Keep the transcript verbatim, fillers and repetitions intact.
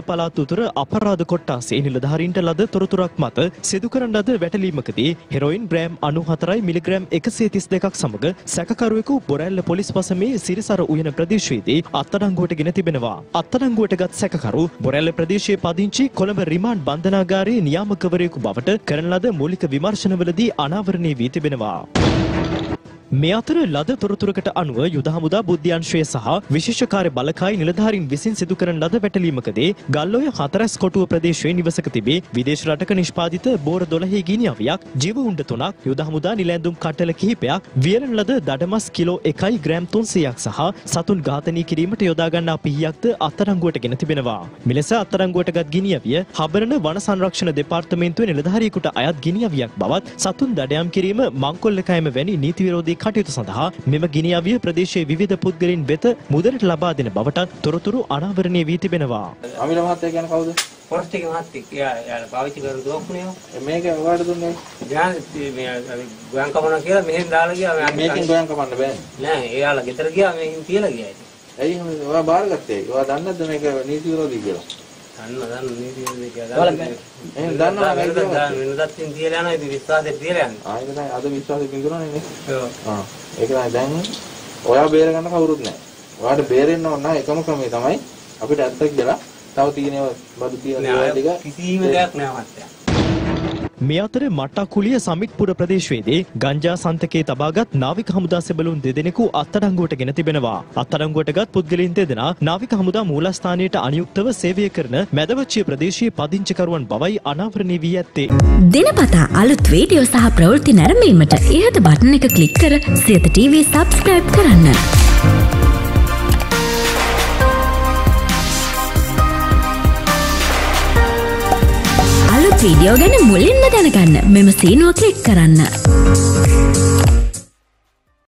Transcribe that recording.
පළාත් උතුර අපරාධ කොට්ටාසේ නිලධාරීන්ට ලද තොරතුරක් මත සිදු කරන ලද වැටලීමකදී හෙරොයින් ග්‍රෑම් අනූහතරයි මිලිග්‍රෑම් එකසිය තිස් දෙකක් සමග සැකකරුවෙකු බොරැල්ල පොලිස් පසමේ සිරිසර උයන ප්‍රදේශයේදී අත්අඩංගුවට ගෙන තිබෙනවා. අත්අඩංගුවටගත් සැකකරු බොරැල්ල ප්‍රදේශයේ පදිංචි කොළඹ රිමාන්ඩ් බන්ධනාගාරයේ නියාමකවරයෙකු බවට කරන ලද මූලික විමර්ශනවලදී අනාවරණය වී තිබෙනවා. මේ අතර ලද තොරතුරකට අනුව යුද හමුදා බුද්ධ්‍යංශය සහ විශේෂ කාර්ය බලකායි නිලධාරීන් විසින් සිදු කරන ලද වැටලීමකදී ගල්ඔය හතරැස් කොටුව ප්‍රදේශයේ නිවසක තිබී විදේශ රටක නිෂ්පාදිත බෝර දොළහේ ගිනි අවියක්, ජීව උණ්ඩ තුනක්, යුද හමුදා නිලැඳුම් කට්ටල කිහිපයක්, වියලන ලද දඩමස් කිලෝ එකයි ග්‍රෑම් තුන්සියයක් සහ සතුන් ඝාතනය කිරීමට යොදා ගන්නා පිහියක්ද අත්අඩංගුවට ගෙන තිබෙනවා. මෙලෙස අත්අඩංගුවටගත් ගිනි අවිය හබරන වන සංරක්ෂණ දෙපාර්තමේන්තුවේ නිලධාරියෙකුට අයත් ගිනි අවියක් බවත්, සතුන් දඩයම් කිරීම, මංකොල්ල කෑම වැනි නීති විරෝධී කටයුතු සඳහා මෙම ගිනි අවිය ප්‍රදේශයේ විවිධ පුද්ගලයන් වෙත මුදලට ලබා දෙන බවට තොරතුරු අනාවරණය වී තිබෙනවා. අමිල මහත්තයා කියන්නේ කවුද? පොස්ටික මහත්තයා. එයා යාලා පාවිච්චි කරන දෝක්නේ. මේක ඔයාලට දුන්නේ? ඥාන මේ ගෝයන් කමන කියලා මෙහෙන් දාලා ගියා. මේකෙන් ගෝයන් කමන්න බෑ. නෑ එයාලා ගෙදර ගියා මෙහෙන් තියලා ගියා ඉතින්. ඇයි ඔයා බාරගත්තේ? ඔයා දන්නේ නැද්ද මේක නීති විරෝධී කියලා? දන්න දන්න නීති විරෝධී කියලා. එහෙනම් දන්නවා නේද? වෙනදත් තියලා යනවා ඉතින් විශ්වාසෙත් තියලා යනවා. ආ ඒක තමයි අද විශ්වාසෙ බින්දුනනේ නේ. ඔව්. ආ ඒක තමයි දැන් ඔයා බේර ගන්න කවුරුත් නැහැ. ඔයාට බේරෙන්න ඕන නම් එකම ක්‍රමය තමයි අපිට ඇත්තක් කියලා තව තියෙනව බඩු තියෙන දේවල් ටික කිසිම දෙයක් නෑ මහත්තයා. මේ අතර මට්ටකුලිය සමිත්පුර ප්‍රදේශයේදී ගංජා සන්තකයේ තබාගත් නාවික හමුදා සෙබළුන් දෙදෙනෙකු අත්අඩංගුවට ගෙන තිබෙනවා. අත්අඩංගුවටගත් පුද්ගලයන් දෙදෙනා නාවික හමුදා මූලස්ථානයට අනුයුක්තව සේවය කරන මැදවච්චිය ප්‍රදේශයේ පදිංචිකරුවන් බවයි අනාවරණය වී ඇත්තේ. දිනපතා අලුත් වීඩියෝ සහ ප්‍රවෘත්ති නැරඹීමට ඉහත බටන් එක ක්ලික් කර සියත ටීවී සබ්ස්ක්‍රයිබ් කරන්න. වීඩියෝ ගැන මුලින්ම දැනගන්න මෙම සීනුව ක්ලික් කරන්න.